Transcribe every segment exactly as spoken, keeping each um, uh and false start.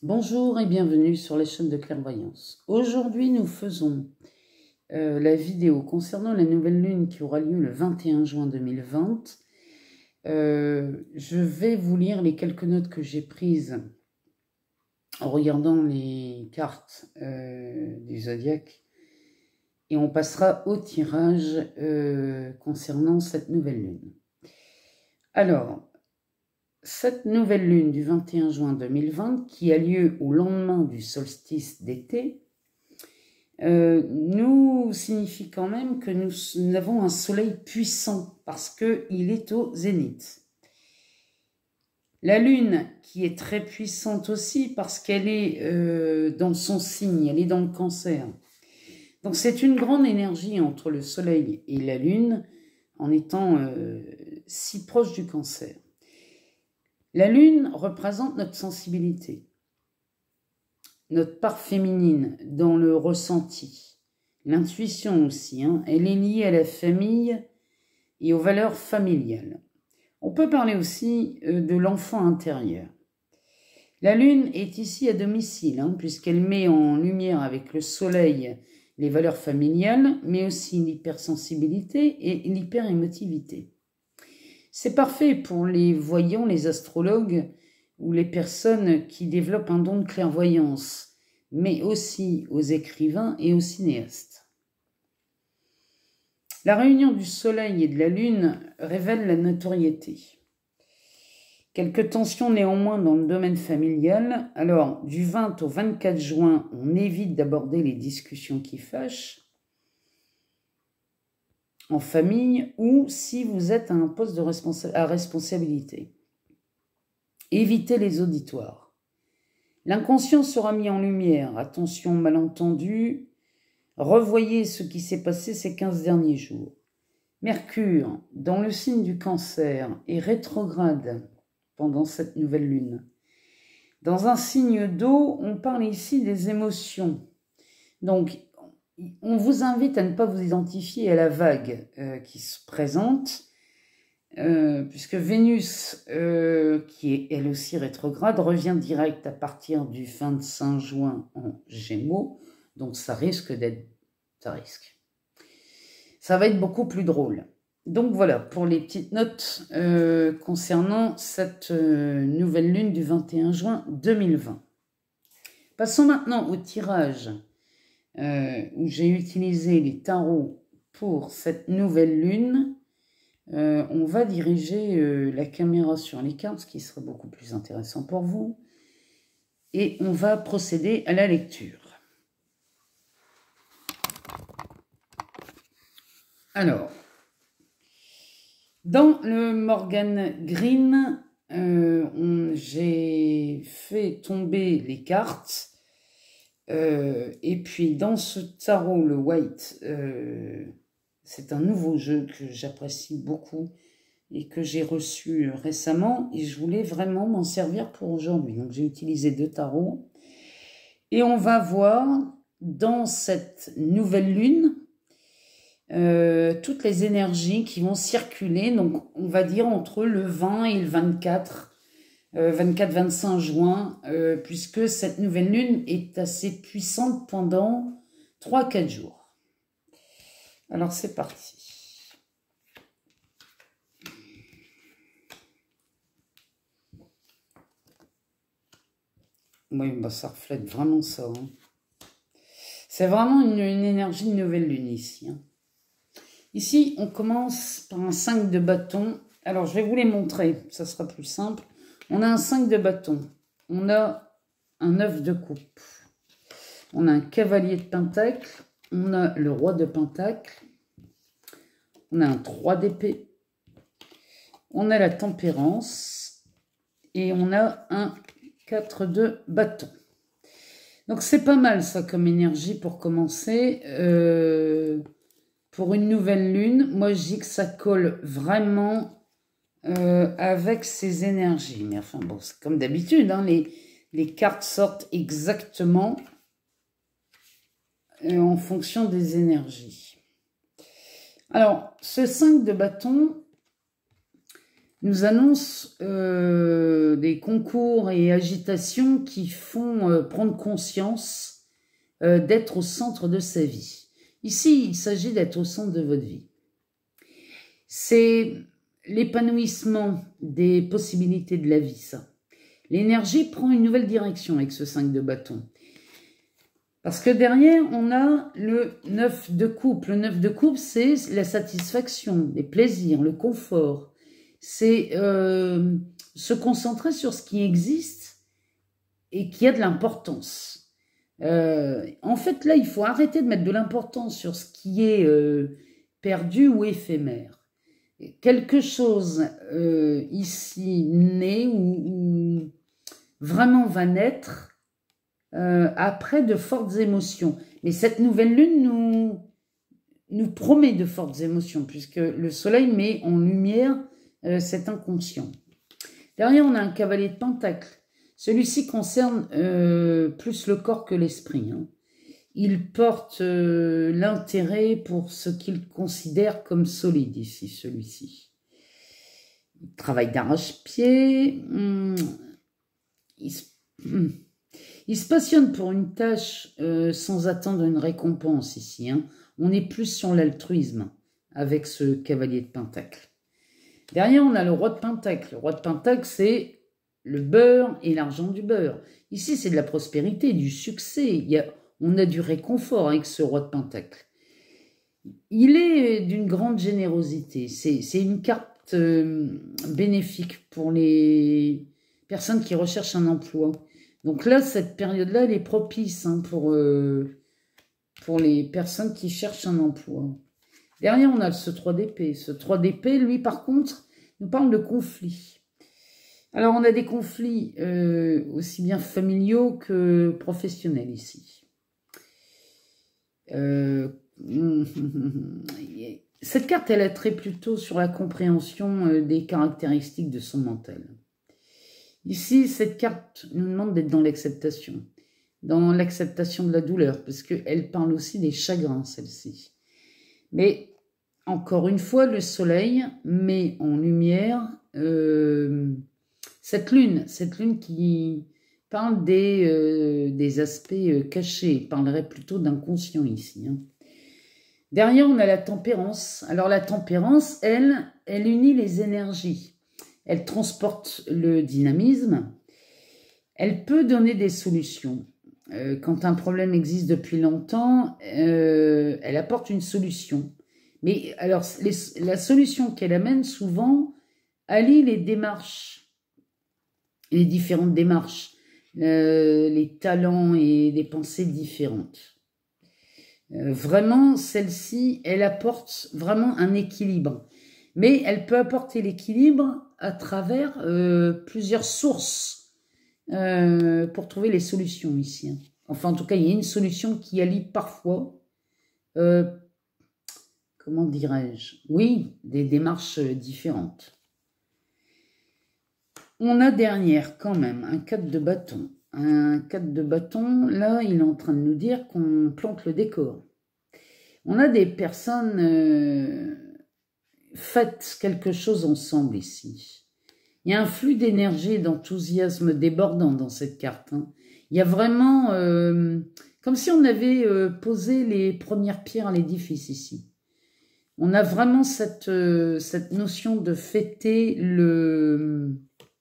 Bonjour et bienvenue sur les chaînes de clairvoyance. Aujourd'hui, nous faisons euh, la vidéo concernant la nouvelle lune qui aura lieu le vingt et un juin deux mille vingt. Euh, je vais vous lire les quelques notes que j'ai prises en regardant les cartes euh, du zodiaque et on passera au tirage euh, concernant cette nouvelle lune. Alors, cette nouvelle lune du vingt et un juin deux mille vingt, qui a lieu au lendemain du solstice d'été, euh, nous signifie quand même que nous, nous avons un soleil puissant parce qu'il est au zénith. La lune qui est très puissante aussi parce qu'elle est euh, dans son signe, elle est dans le cancer. Donc c'est une grande énergie entre le soleil et la lune en étant euh, si proche du cancer. La lune représente notre sensibilité, notre part féminine dans le ressenti, l'intuition aussi. Hein, elle est liée à la famille et aux valeurs familiales. On peut parler aussi de l'enfant intérieur. La lune est ici à domicile, hein, puisqu'elle met en lumière avec le soleil les valeurs familiales, mais aussi l'hypersensibilité et l'hyperémotivité. C'est parfait pour les voyants, les astrologues ou les personnes qui développent un don de clairvoyance, mais aussi aux écrivains et aux cinéastes. La réunion du soleil et de la lune révèle la notoriété. Quelques tensions néanmoins dans le domaine familial. Alors, du vingt au vingt-quatre juin, on évite d'aborder les discussions qui fâchent en famille ou si vous êtes à un poste de responsa- à responsabilité. Évitez les auditoires. L'inconscient sera mis en lumière. Attention, malentendu. Revoyez ce qui s'est passé ces quinze derniers jours. Mercure, dans le signe du cancer, est rétrograde pendant cette nouvelle lune. Dans un signe d'eau, on parle ici des émotions. Donc, on vous invite à ne pas vous identifier à la vague euh, qui se présente, euh, puisque Vénus, euh, qui est elle aussi rétrograde, revient direct à partir du vingt-cinq juin en Gémeaux, donc ça risque d'être, ça risque. Ça va être beaucoup plus drôle. Donc voilà, pour les petites notes euh, concernant cette euh, nouvelle lune du vingt et un juin deux mille vingt. Passons maintenant au tirage euh, où j'ai utilisé les tarots pour cette nouvelle lune. Euh, on va diriger euh, la caméra sur les cartes, ce qui sera beaucoup plus intéressant pour vous. Et on va procéder à la lecture. Alors, dans le Morgan Green, euh, j'ai fait tomber les cartes. Euh, et puis dans ce tarot, le White, euh, c'est un nouveau jeu que j'apprécie beaucoup et que j'ai reçu récemment. Et je voulais vraiment m'en servir pour aujourd'hui. Donc j'ai utilisé deux tarots. Et on va voir dans cette nouvelle lune Euh, toutes les énergies qui vont circuler, donc on va dire entre le vingt et le vingt-quatre, euh, vingt-quatre vingt-cinq juin, euh, puisque cette nouvelle lune est assez puissante pendant trois quatre jours. Alors c'est parti. Oui, bah ça reflète vraiment ça. Hein. C'est vraiment une, une énergie de nouvelle lune ici. Hein. Ici, on commence par un cinq de bâton. Alors, je vais vous les montrer, ça sera plus simple. On a un cinq de bâton. On a un neuf de coupe. On a un cavalier de pentacle. On a le roi de pentacle. On a un trois d'épée. On a la tempérance. Et on a un quatre de bâton. Donc, c'est pas mal, ça, comme énergie pour commencer. Euh... Pour une nouvelle lune, moi je dis que ça colle vraiment euh, avec ces énergies. Mais enfin bon, c'est comme d'habitude, hein, les, les cartes sortent exactement euh, en fonction des énergies. Alors, ce cinq de bâton nous annonce euh, des concours et agitations qui font euh, prendre conscience euh, d'être au centre de sa vie. Ici, il s'agit d'être au centre de votre vie. C'est l'épanouissement des possibilités de la vie, ça. L'énergie prend une nouvelle direction avec ce cinq de bâton. Parce que derrière, on a le neuf de coupe. Le neuf de coupe, c'est la satisfaction, les plaisirs, le confort. C'est euh, se concentrer sur ce qui existe et qui a de l'importance. Euh, en fait, là, il faut arrêter de mettre de l'importance sur ce qui est euh, perdu ou éphémère. Quelque chose euh, ici naît ou, ou vraiment va naître euh, après de fortes émotions. Mais cette nouvelle lune nous, nous promet de fortes émotions puisque le soleil met en lumière euh, cet inconscient. Derrière, on a un cavalier de pentacles. Celui-ci concerne euh, plus le corps que l'esprit. Hein. Il porte euh, l'intérêt pour ce qu'il considère comme solide ici, celui-ci. Il travaille d'arrache-pied. Hum, il, se, hum, il se passionne pour une tâche euh, sans attendre une récompense ici. Hein. On est plus sur l'altruisme avec ce cavalier de pentacle. Derrière, on a le roi de pentacle. Le roi de pentacle, c'est le beurre et l'argent du beurre. Ici, c'est de la prospérité, du succès. Il y a... On a du réconfort avec ce roi de pentacle. Il est d'une grande générosité. C'est une carte euh, bénéfique pour les personnes qui recherchent un emploi. Donc là, cette période-là, elle est propice hein, pour, euh, pour les personnes qui cherchent un emploi. Derrière, on a ce trois d'épée. Ce trois d'épée, lui, par contre, nous parle de conflits. Alors, on a des conflits euh, aussi bien familiaux que professionnels ici. Euh, cette carte, elle a trait plutôt sur la compréhension des caractéristiques de son mental. Ici, cette carte nous demande d'être dans l'acceptation, dans l'acceptation de la douleur, parce qu'elle parle aussi des chagrins, celle-ci. Mais, encore une fois, le soleil met en lumière euh, cette lune, cette lune qui parle des, euh, des aspects euh, cachés, parlerait plutôt d'inconscient ici. Hein. Derrière, on a la tempérance. Alors la tempérance, elle, elle unit les énergies. Elle transporte le dynamisme. Elle peut donner des solutions. Euh, quand un problème existe depuis longtemps, euh, elle apporte une solution. Mais alors, les, la solution qu'elle amène souvent allie les démarches, les différentes démarches. Euh, les talents et des pensées différentes. Euh, vraiment, celle-ci, elle apporte vraiment un équilibre. Mais elle peut apporter l'équilibre à travers euh, plusieurs sources euh, pour trouver les solutions ici. Hein. Enfin, en tout cas, il y a une solution qui allie parfois, euh, comment dirais-je, oui, des démarches différentes. On a derrière quand même un quatre de bâton. Un quatre de bâton, là, il est en train de nous dire qu'on plante le décor. On a des personnes euh, faites quelque chose ensemble ici. Il y a un flux d'énergie et d'enthousiasme débordant dans cette carte. Hein. Il y a vraiment, euh, comme si on avait euh, posé les premières pierres à l'édifice ici. On a vraiment cette, euh, cette notion de fêter le...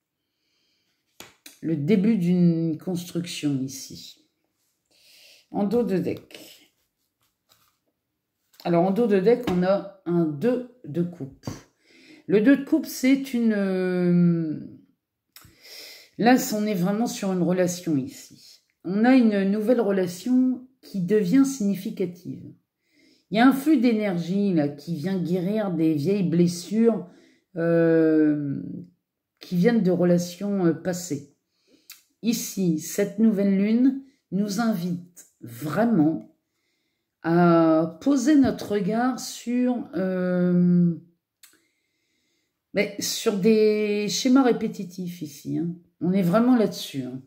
le début d'une construction ici. En dos de deck. Alors, en dos de deck, on a un deux de coupe. Le deux de coupe, c'est une... Euh, là, on est vraiment sur une relation ici. On a une nouvelle relation qui devient significative. Il y a un flux d'énergie là qui vient guérir des vieilles blessures euh, qui viennent de relations euh, passées. Ici, cette nouvelle lune nous invite vraiment à poser notre regard sur, euh, mais sur des schémas répétitifs ici. Hein. On est vraiment là-dessus. Hein.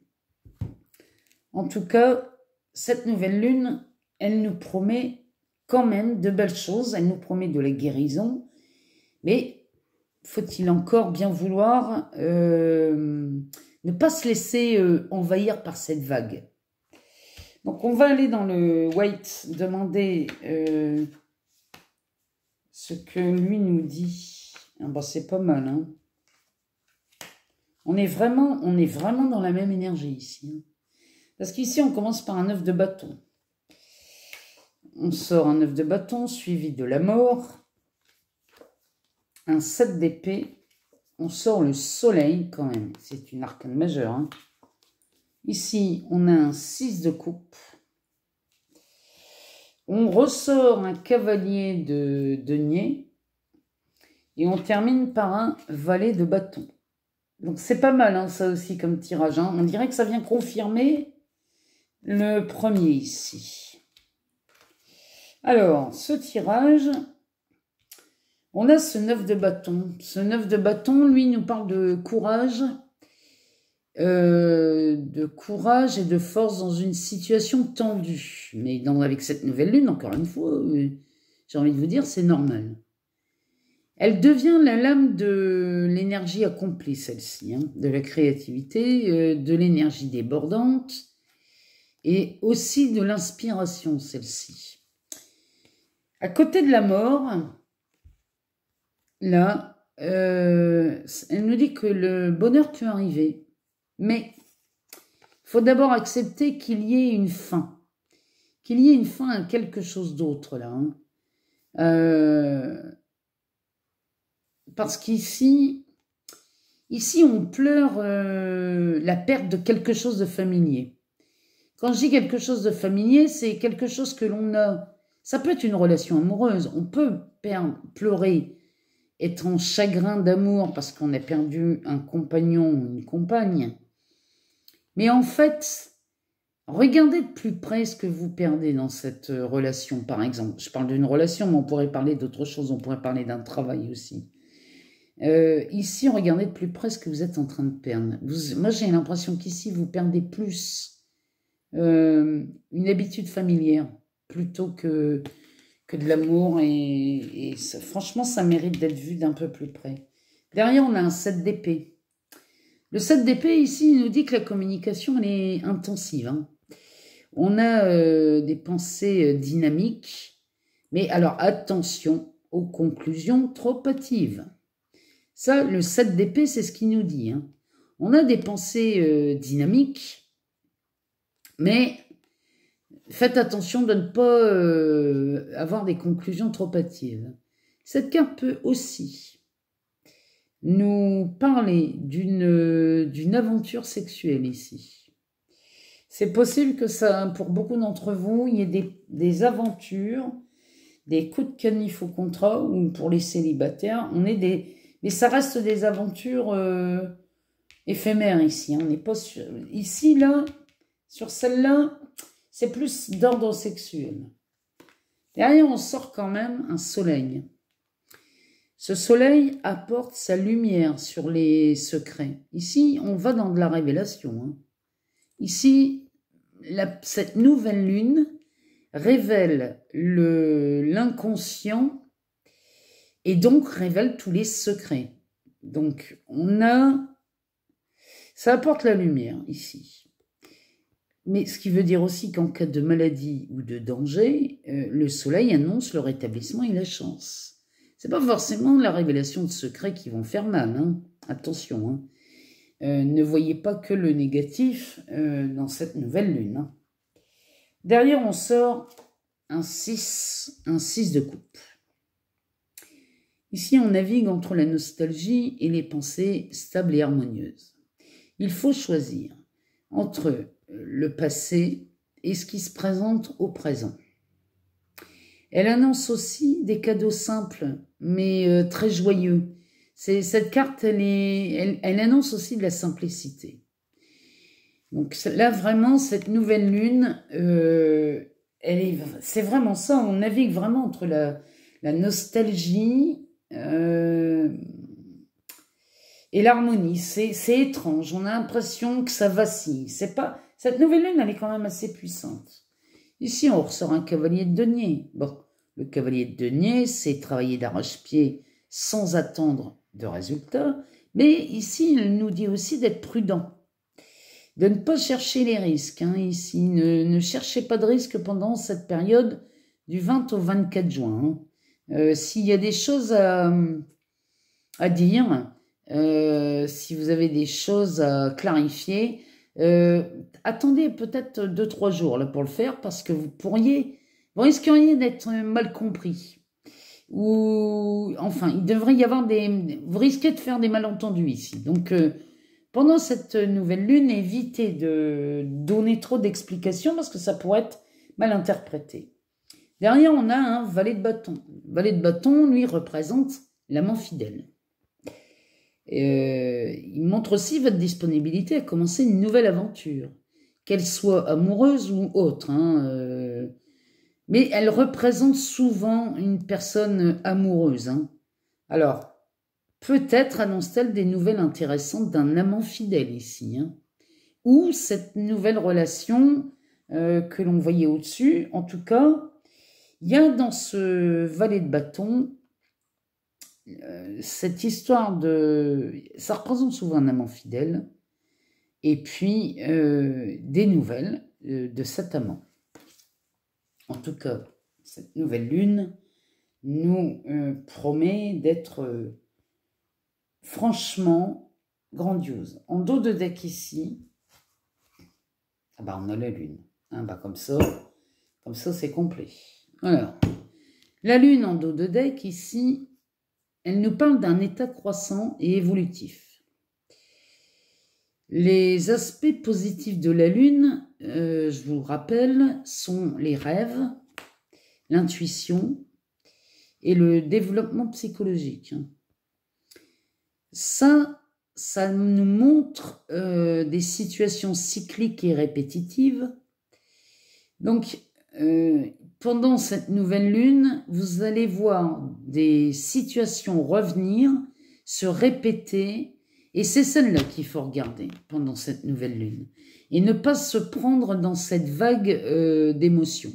En tout cas, cette nouvelle lune, elle nous promet quand même de belles choses. Elle nous promet de la guérison. Mais faut-il encore bien vouloir euh, ne pas se laisser euh, envahir par cette vague. Donc, on va aller dans le white, demander euh, ce que lui nous dit. Ah bon, c'est pas mal, hein. On est vraiment, on est vraiment dans la même énergie ici. Hein. Parce qu'ici, on commence par un neuf de bâton. On sort un neuf de bâton, suivi de la mort. Un sept d'épée. On sort le soleil, quand même. C'est une arcane majeure. Hein. Ici, on a un six de coupe. On ressort un cavalier de denier. Et on termine par un valet de bâton. Donc, c'est pas mal, hein, ça aussi, comme tirage. Hein. On dirait que ça vient confirmer le premier ici. Alors, ce tirage, on a ce neuf de bâton. Ce neuf de bâton, lui, nous parle de courage, euh, de courage et de force dans une situation tendue. Mais dans, avec cette nouvelle lune, encore une fois, euh, j'ai envie de vous dire, c'est normal. Elle devient la lame de l'énergie accomplie, celle-ci, hein, de la créativité, euh, de l'énergie débordante et aussi de l'inspiration, celle-ci. À côté de la mort, là, euh, elle nous dit que le bonheur peut arriver, mais il faut d'abord accepter qu'il y ait une fin, qu'il y ait une fin à quelque chose d'autre, là. Hein. Euh... Parce qu'ici, ici, on pleure euh, la perte de quelque chose de familier. Quand je dis quelque chose de familier, c'est quelque chose que l'on a. Ça peut être une relation amoureuse. On peut perdre, pleurer, être en chagrin d'amour parce qu'on a perdu un compagnon ou une compagne. Mais en fait, regardez de plus près ce que vous perdez dans cette relation, par exemple. Je parle d'une relation, mais on pourrait parler d'autre chose. On pourrait parler d'un travail aussi. Euh, ici, regardez de plus près ce que vous êtes en train de perdre. Vous, moi, j'ai l'impression qu'ici, vous perdez plus euh, une habitude familière plutôt que, que de l'amour. Et, et ça, franchement, ça mérite d'être vu d'un peu plus près. Derrière, on a un sept d'épée. Le sept d'épée, ici, il nous dit que la communication, elle est intensive. Hein. On a euh, des pensées dynamiques. Mais alors, attention aux conclusions trop hâtives. Ça, le sept d'épée, c'est ce qu'il nous dit. Hein. On a des pensées euh, dynamiques, mais faites attention de ne pas euh, avoir des conclusions trop hâtives. Cette carte peut aussi nous parler d'une d'une aventure sexuelle ici. C'est possible que ça, pour beaucoup d'entre vous, il y ait des, des aventures, des coups de canif au contrat, ou pour les célibataires, on est des... Mais ça reste des aventures euh, éphémères ici. Hein. On n'est pas sur... Ici, là, sur celle-là, c'est plus d'ordre sexuel. Derrière, on sort quand même un soleil. Ce soleil apporte sa lumière sur les secrets. Ici, on va dans de la révélation. Hein. Ici, la, cette nouvelle lune révèle l'inconscient et donc révèle tous les secrets. Donc, on a... Ça apporte la lumière, ici. Mais ce qui veut dire aussi qu'en cas de maladie ou de danger, euh, le soleil annonce le rétablissement et la chance. C'est pas forcément la révélation de secrets qui vont faire mal. Hein. Attention, hein. Euh, ne voyez pas que le négatif euh, dans cette nouvelle lune. Hein. Derrière, on sort un six, un six de coupe. Ici, on navigue entre la nostalgie et les pensées stables et harmonieuses. Il faut choisir entre le passé et ce qui se présente au présent. Elle annonce aussi des cadeaux simples, mais euh, très joyeux. Cette carte, elle, est, elle, elle annonce aussi de la simplicité. Donc là, vraiment, cette nouvelle lune, euh, c'est vraiment ça. On navigue vraiment entre la, la nostalgie euh, et l'harmonie. C'est étrange. On a l'impression que ça vacille. C'est pas... Cette nouvelle lune, elle est quand même assez puissante. Ici, on ressort un cavalier de denier. Bon, le cavalier de denier, c'est travailler d'arrache-pied sans attendre de résultats, mais ici, il nous dit aussi d'être prudent, de ne pas chercher les risques. Hein, ici, ne, ne cherchez pas de risques pendant cette période du vingt au vingt-quatre juin. Hein. Euh, s'il y a des choses à, à dire, euh, si vous avez des choses à clarifier, euh, attendez peut-être deux trois jours là, pour le faire, parce que vous pourriez, vous risqueriez d'être mal compris. Ou enfin, il devrait y avoir des... Vous risquez de faire des malentendus ici. Donc, euh, pendant cette nouvelle lune, évitez de donner trop d'explications parce que ça pourrait être mal interprété. Derrière, on a un valet de bâton. Le valet de bâton, lui, représente l'amant fidèle. Euh, il montre aussi votre disponibilité à commencer une nouvelle aventure, qu'elle soit amoureuse ou autre. Hein, euh, mais elle représente souvent une personne amoureuse. Hein. Alors, peut-être annonce-t-elle des nouvelles intéressantes d'un amant fidèle ici. Hein. Ou cette nouvelle relation euh, que l'on voyait au-dessus. En tout cas, il y a dans ce valet de bâton euh, cette histoire de... Ça représente souvent un amant fidèle. Et puis, euh, des nouvelles euh, de cet amant. En tout cas, cette nouvelle lune nous euh, promet d'être euh, franchement grandiose. En dos de deck ici, ah bah on a la lune. Hein, bah comme ça, comme ça c'est complet. Alors, la lune en dos de deck ici, elle nous parle d'un état croissant et évolutif. Les aspects positifs de la lune, euh, je vous rappelle, sont les rêves, l'intuition et le développement psychologique. Ça, ça nous montre euh, des situations cycliques et répétitives. Donc, euh, pendant cette nouvelle lune, vous allez voir des situations revenir, se répéter, et c'est celle-là qu'il faut regarder pendant cette nouvelle lune. Et ne pas se prendre dans cette vague euh, d'émotions.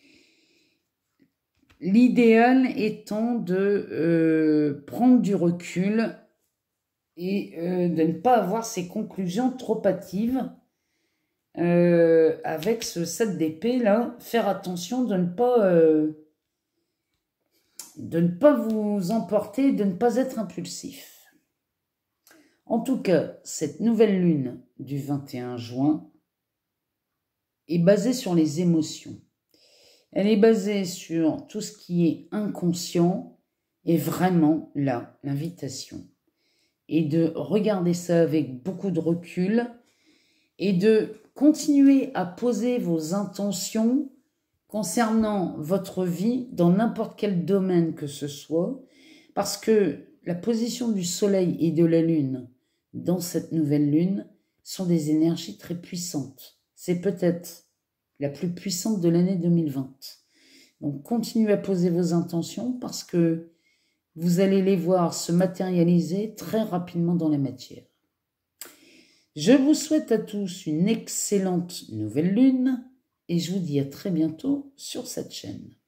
L'idéal étant de euh, prendre du recul et euh, de ne pas avoir ces conclusions trop hâtives. Euh, avec ce sept d'épée là, faire attention de ne pas euh, de ne pas vous emporter, de ne pas être impulsif. En tout cas, cette nouvelle lune du vingt et un juin est basée sur les émotions. Elle est basée sur tout ce qui est inconscient et vraiment là, l'invitation. Et de regarder ça avec beaucoup de recul et de continuer à poser vos intentions concernant votre vie dans n'importe quel domaine que ce soit, parce que la position du soleil et de la lune dans cette nouvelle lune sont des énergies très puissantes. C'est peut-être la plus puissante de l'année deux mille vingt. Donc continuez à poser vos intentions parce que vous allez les voir se matérialiser très rapidement dans la matière. Je vous souhaite à tous une excellente nouvelle lune et je vous dis à très bientôt sur cette chaîne.